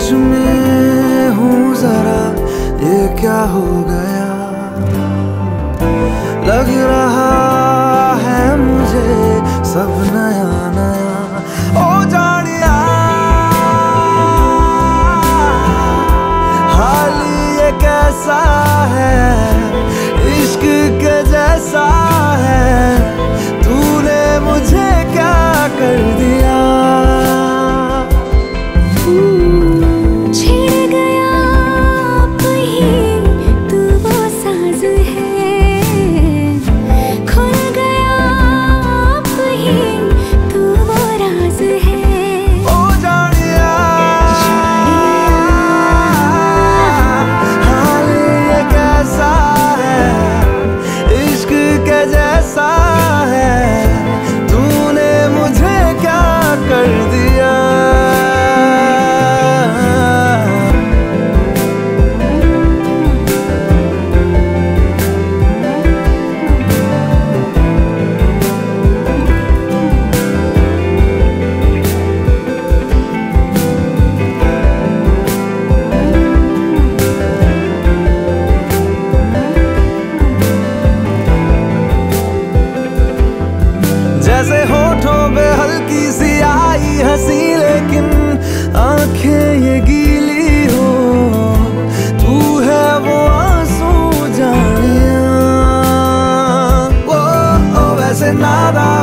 में हूँ जरा, ये क्या हो गया। लग रहा है मुझे सब नया नया। ओ जानिया हाल ये कैसा है, इश्क के जैसा है, तूने मुझे क्या कर दिया। जैसे होठों पे हल्की सी आई हंसी, लेकिन आंखें ये गीली हो। तू है वो आंसू जानिया, ओ वैसे नादान